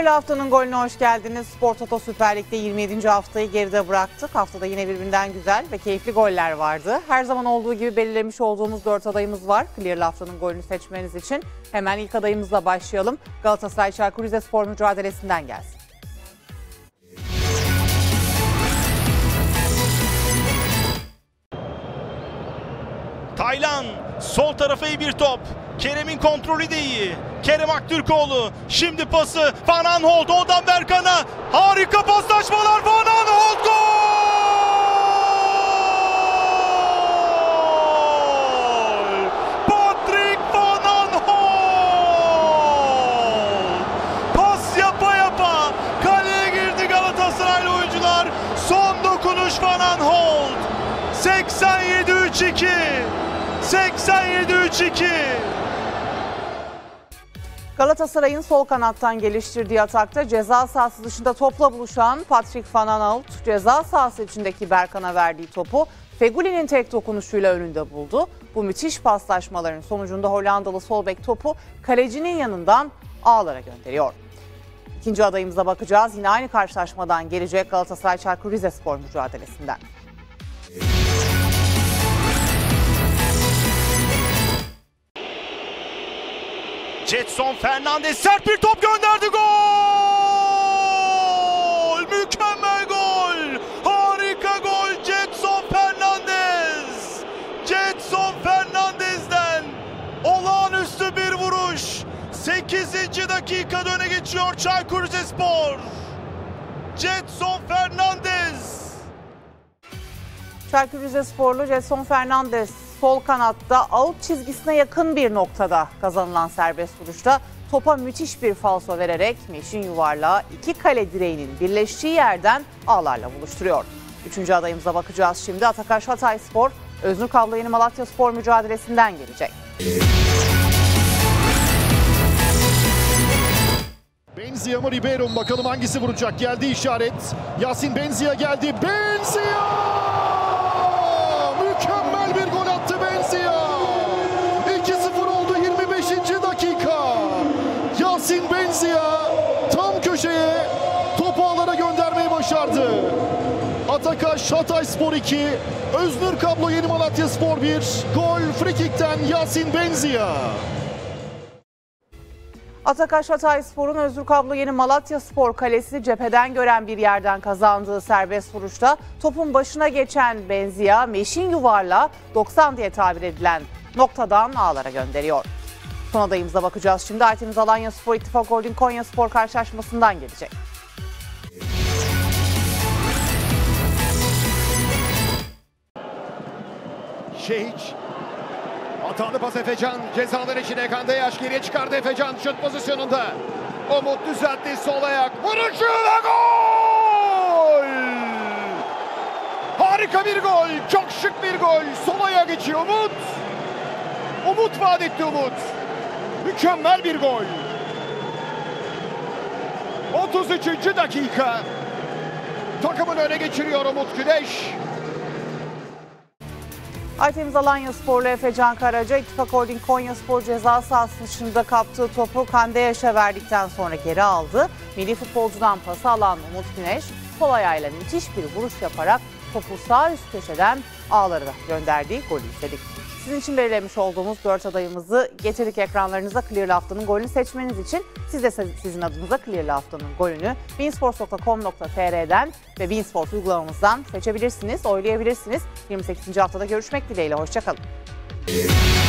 Clear'li haftanın golüne hoş geldiniz. Spor Toto Süper Lig'de 27. haftayı geride bıraktık. Haftada yine birbirinden güzel ve keyifli goller vardı. Her zaman olduğu gibi belirlemiş olduğumuz 4 adayımız var. Clear'li haftanın golünü seçmeniz için hemen ilk adayımızla başlayalım. Galatasaray Çaykur Rizespor mücadelesinden gelsin. Taylan sol tarafa iyi bir top. Kerem'in kontrolü de iyi. Kerem Aktürkoğlu şimdi pası Van Aanholt, oradan Berkan'a harika paslaşmalar. Van Aanholt gol! Patrick Van Aanholt! Pas yapa yapa kaleye girdi Galatasaraylı oyuncular. Son dokunuş Van Aanholt. 87-3-2. 87-3-2. Galatasaray'ın sol kanattan geliştirdiği atakta ceza sahası dışında topla buluşan Patrick Van Aanholt ceza sahası içindeki Berkan'a verdiği topu Feghoulli'nin tek dokunuşuyla önünde buldu. Bu müthiş paslaşmaların sonucunda Hollandalı sol bek topu kalecinin yanından ağlara gönderiyor. İkinci adayımıza bakacağız. Yine aynı karşılaşmadan gelecek Galatasaray Çaykur Rizespor mücadelesinden. Jetson Fernandez sert bir top gönderdi, gol! Mükemmel gol! Harika gol Jetson Fernandez! Jetson Fernandez'den olağanüstü bir vuruş. 8. dakikada öne geçiyor Çaykur Rizespor. Jetson Fernandez. Çaykur Rizesporlu Jetson Fernandez sol kanatta out çizgisine yakın bir noktada kazanılan serbest vuruşta topa müthiş bir falso vererek Meşin yuvarlağı iki kale direğinin birleştiği yerden ağlarla buluşturuyor. Üçüncü adayımıza bakacağız şimdi. Atakaş Hatayspor, Öznur Kablo Yeni Malatyaspor mücadelesinden gelecek. Benzia mı Ribeiro mu? Bakalım hangisi vuracak? Geldi işaret. Yasin Benzia geldi. Benzia! Mükemmel bir gol attı Benzia. 2-0 oldu 25. dakika. Yasin Benzia tam köşeye topu ağlara göndermeyi başardı. Atakaş Hatayspor 2, Öznur Kablo Yeni Malatyaspor 1. Gol frikikten Yasin Benzia. Atakaş Hatayspor'un Öznur Kablo Yeni Malatyaspor kalesi cepheden gören bir yerden kazandığı serbest vuruşta topun başına geçen Benzia Meşin yuvarlağı 90 diye tabir edilen noktadan ağlara gönderiyor. Son adayımıza bakacağız şimdi. Aytemiz Alanyaspor İttifak Holding Konyaspor karşılaşmasından gelecek. Şehiç. Hatalı pas Efecan. Cezalar içine Kandayaş geriye çıkardı Efecan. Şut pozisyonunda. Umut düzeltti sol ayak. Vuruşu ve gol! Harika bir gol. Çok şık bir gol. Sol ayağa geçiyor Umut. Umut vaat etti Umut. Mükemmel bir gol. 33. dakika. Takımın öne geçiriyor Umut Güneş. Aytemiz Alanyasporlu Efecan Karaca, İttifak Holding Konyaspor ceza sahası dışında kaptığı topu Kandayaş'a verdikten sonra geri aldı. Milli futbolcudan pası alan Umut Güneş, sol ayağıyla müthiş bir vuruş yaparak topu sağ üst köşeden ağlara gönderdiği golü izledik. Sizin için belirlemiş olduğumuz 4 adayımızı getirdik ekranlarınıza. Clear'li haftanın golünü seçmeniz için siz de sizin adınıza Clear'li haftanın golünü beansports.com.tr'den ve beansports uygulamamızdan seçebilirsiniz, oylayabilirsiniz. 28. haftada görüşmek dileğiyle, hoşça kalın.